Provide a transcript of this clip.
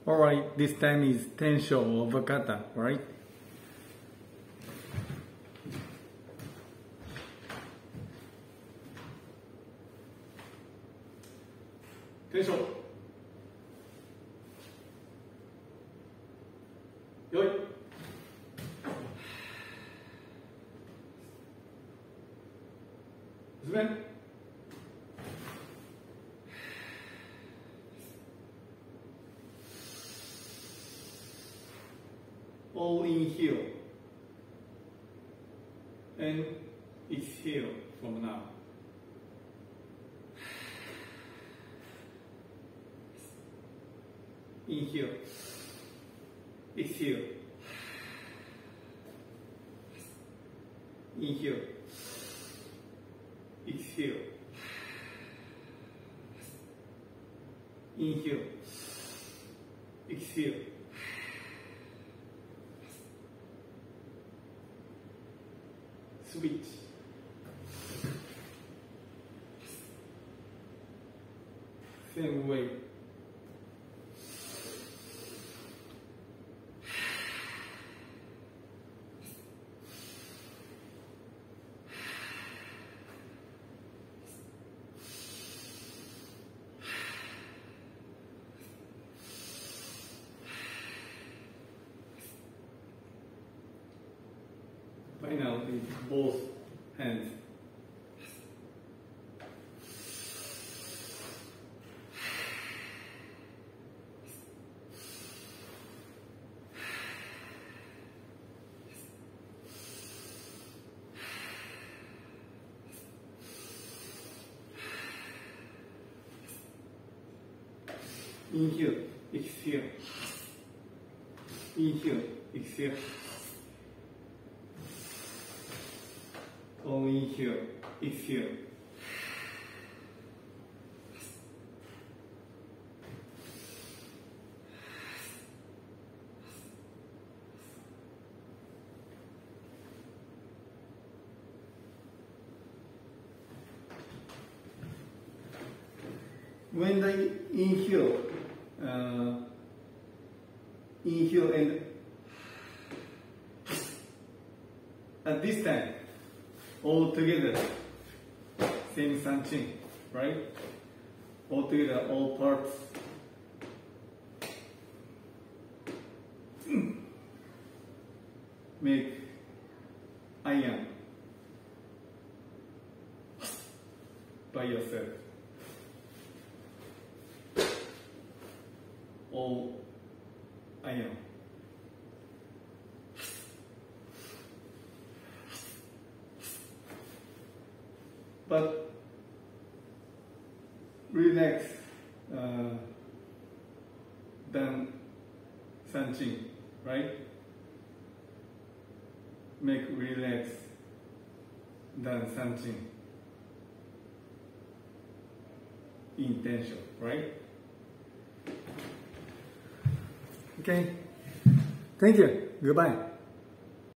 Alright, this time is Tensho of Kata, right? Tensho. Yoi. Zumen. All inhale and exhale from now. Inhale, exhale, inhale, exhale, inhale, exhale. Switch. Same way. Finally, both hands. Inhale, exhale. Inhale, exhale. All inhale, exhale. When I inhale, inhale and at this time, all together, same sanching, right? All together, all parts. Make iron by yourself. All iron. But relax, than sanching, right? Make relax than sanching. Intention, right? Okay. Thank you. Goodbye.